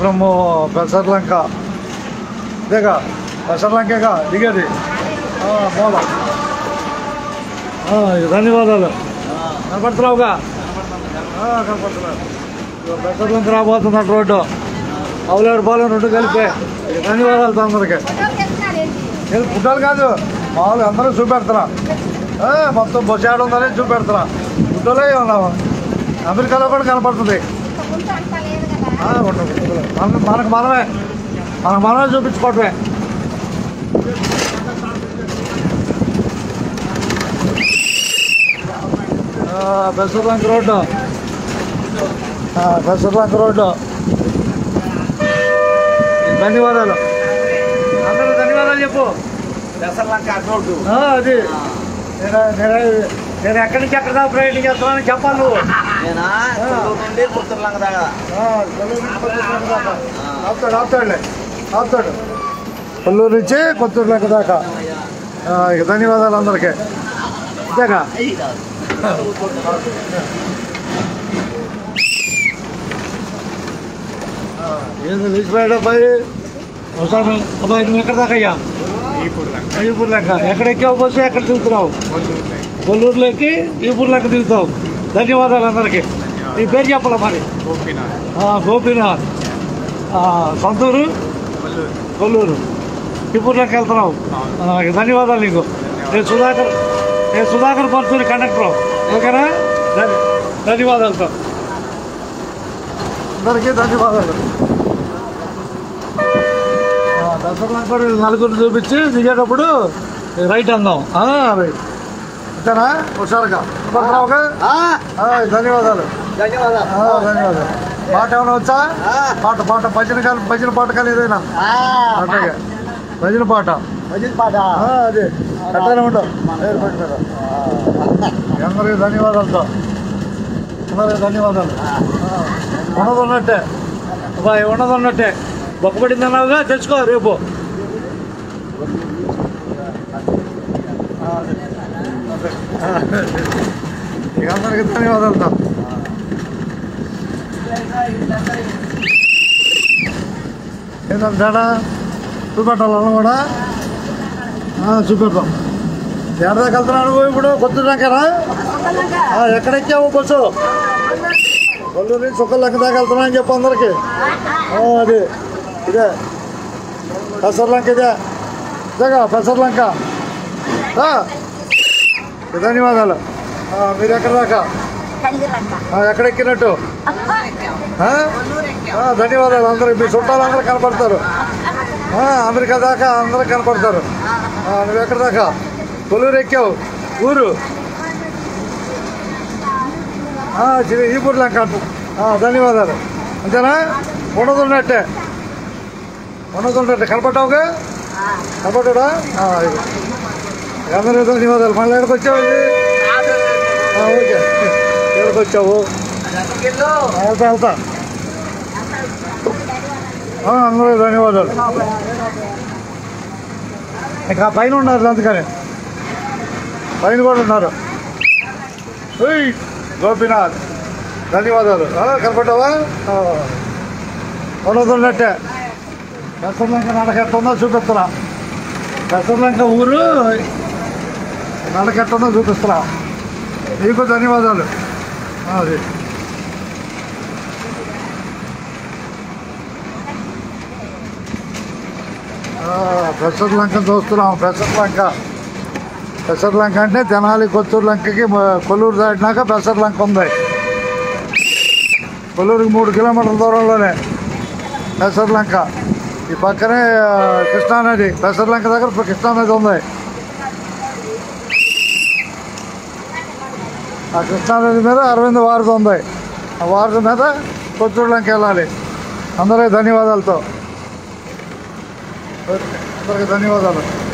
ఆశ్రమం పెసర్లంక ఇదేగా పెసర్లంకేగా దిగేది మూల. ధన్యవాదాలు. కనపడుతున్నావుగా? కనపడుతున్నావు. పెసర్లంక రాబోతున్నట్టు రోడ్డు అవులేరు పాలెం రెండు కలిపే. ధన్యవాదాలు అందరికీ. ఫుడ్డాలు కాదు మామూలుగా అందరూ చూపెడుతున్నా. మొత్తం బస్సు ఆడ ఉందని చూపెడుతున్నా. ఫుడ్డోలే ఉన్నాము. అమెరికాలో కూడా కనపడుతుంది. మనకు మనమే చూపించుకోవటమే. పెసర్లంక రోడ్డు ధన్యవాదాలు. అందరూ ధన్యవాదాలు చెప్పు. పెసర్లంక రోడ్డు అది నేను ఎక్కడి నుంచి ఎక్కడ దాకా ప్రయాణం చేస్తున్నానని చెప్పాలి నువ్వు. నుండి పుత్తూరులంక దాకా ఆపుతాడు. కొల్లూరు నుంచి కొత్తూరులంక దాకా. ఇక ధన్యవాదాలు అందరికీ. అంతేగా? ఏంది నిలిచిపోయాడు అబ్బాయి? అబ్బాయి నువ్వు ఎక్కడ దాకా అయ్యా? ఈపూర్లంక. ఎక్కడ ఎక్కావు బస్సు? ఎక్కడ తిరుగుతున్నావు? కొల్లూరులో ఎక్కి ఈపూర్లంక తిరుగుతావు. ధన్యవాదాలు అందరికీ. నీ పేరు చెప్పాలా మరి? గోపీనాథ్. సొంతూరు కొల్లూరు. ఈపూర్లంక వెళ్తున్నావు. ధన్యవాదాలు నీకు. నేను సుధాకర్ పర్సూరి కండక్టర్. ఓకేనా? ధన్యవాదాలతో అందరికీ ధన్యవాదాలు. పెసర్లంక నలుగురు చూపించి దిగేటప్పుడు రైట్ అందాం. రైట్ అంతేనా? హుషారుగా ధన్యవాదాలు. పాట ఏమైనా వచ్చా? పాట భజన పాట కానీ ఏదైనా అట్లాగే భజన పాట అదే అట్లానే ఉండవు. అందరికీ ధన్యవాదాలతో ధన్యవాదాలు. ఉన్నదన్నట్టే అబ్బాయి, ఉన్నదన్నట్టే. బొక్కబడింది అన్నావుగా, తెచ్చుకో రేపు. అందరికీ ధన్యవాదాలతో. ఏంటంటే చూపెట్టాలన్నా కూడా చూపెడతాం. ఎక్కడిదాకా వెళ్తున్నాడు ఇప్పుడు? కొత్తూరులంకేనా? ఎక్కడెక్కావు బస్సు? కొల్లూరు నుంచి సుక్కలంక దాకా వెళ్తున్నా అని చెప్పు అందరికి. అది ఇదే పెసర్లంక. ఇదేగా పెసర్లంక. ధన్యవాదాలు. మీరు ఎక్కడ దాకా ఎక్కడెక్కినట్టు? ధన్యవాదాలు అందరికి. మీ చుట్టాలు అందరూ కనపడతారు. అమెరికా దాకా అందరూ కనపడతారు. నువ్వు ఎక్కడ దాకా? కొల్లూరు ఎక్కావు. ఊరు ఈపూర్లంక. ధన్యవాదాలు. అంతేనా? ఉన్నదున్నట్టే కనపడ్డావుగా? కనపడ్డా? అందరికీ ధన్యవాదాలు. మళ్ళీ ఎక్కడికి వచ్చావు? ఓకే, ఎక్కడికి వచ్చావు? వెళ్తా. అందరికీ ధన్యవాదాలు. ఇంకా పైన ఉన్నారు, అందుకని పైన కూడా ఉన్నారు. గోపీనాథ్ ధన్యవాదాలు. కనపడ్డావా? ఉన్నదున్నట్టే. పెసర్లంక నడక ఎట్టుందో చూపిస్తున్నా. పెసర్లంక ఊరు నడక ఎట్టుందో చూపిస్తున్నా. నీకు ధన్యవాదాలు. అది పెసర్లంక చూస్తున్నాం. పెసర్లంక అంటే తెనాలి కొత్తూరులంకకి కొల్లూరు దాటినాక పెసర్లంక ఉంది. కొల్లూరుకి 3 కిలోమీటర్ల దూరంలోనే పెసర్లంక. ఈ పక్కనే కృష్ణానది. పెసర్లంక దగ్గర కృష్ణానది ఉంది. ఆ కృష్ణానది మీద అరవింద్ వారధి ఉంది. ఆ వారధి మీద కొత్తూరులంక వెళ్ళాలి. అందరికీ ధన్యవాదాలతో. అందరికీ ధన్యవాదాలు.